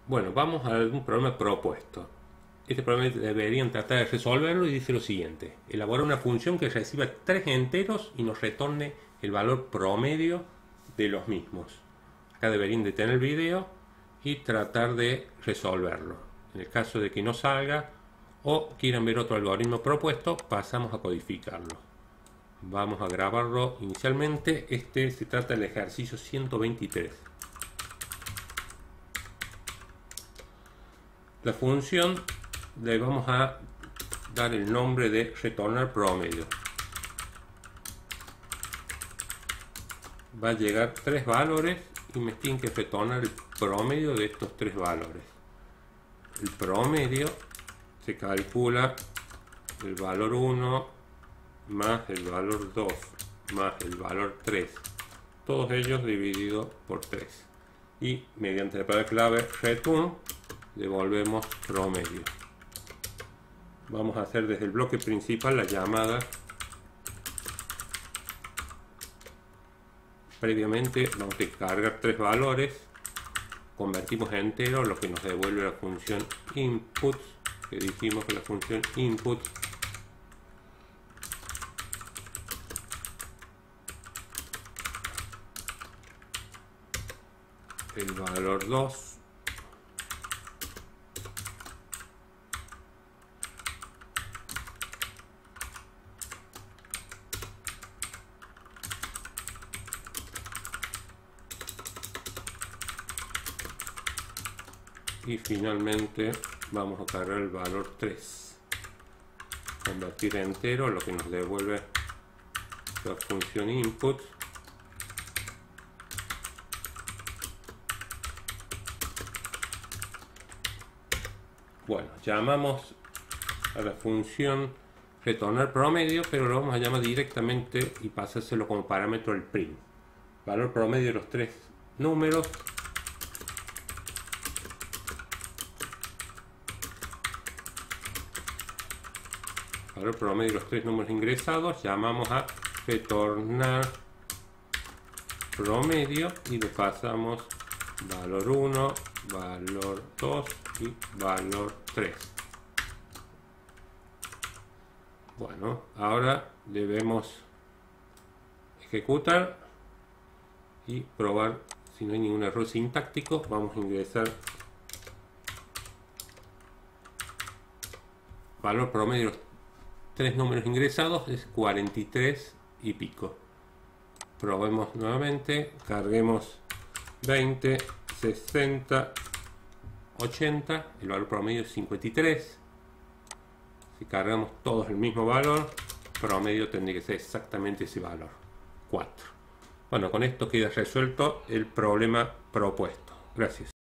Bueno, vamos a algún problema propuesto. Este problema deberían tratar de resolverlo y dice lo siguiente. Elaborar una función que reciba tres enteros y nos retorne el valor promedio de los mismos. Acá deberían detener el video y tratar de resolverlo. En el caso de que no salga o quieran ver otro algoritmo propuesto, pasamos a codificarlo. Vamos a grabarlo inicialmente. Este se trata del ejercicio 123. La función le vamos a dar el nombre de retornar promedio. Va a llegar tres valores y me tienen que retornar el promedio de estos tres valores. El promedio se calcula el valor 1 más el valor 2 más el valor 3, todos ellos divididos por 3, y mediante la palabra clave return devolvemos promedio. Vamos a hacer desde el bloque principal la llamada. Previamente vamos a cargar tres valores, convertimos a entero, lo que nos devuelve la función input, que dijimos que la función input el valor 2 y finalmente vamos a cargar el valor 3, convertir a entero, lo que nos devuelve la función input bueno, llamamos a la función retornar promedio, pero lo vamos a llamar directamente y pasárselo como parámetro el print, valor promedio de los tres números. Valor promedio de los tres números ingresados, llamamos a retornar promedio y le pasamos valor 1, valor 2 y valor 3. Bueno, ahora debemos ejecutar y probar si no hay ningún error sintáctico. Vamos a ingresar valor promedio de los tres números ingresados, es 43 y pico. Probemos nuevamente, carguemos 20, 60, 80, el valor promedio es 53. Si cargamos todos el mismo valor, promedio tendría que ser exactamente ese valor, 4. Bueno, con esto queda resuelto el problema propuesto. Gracias.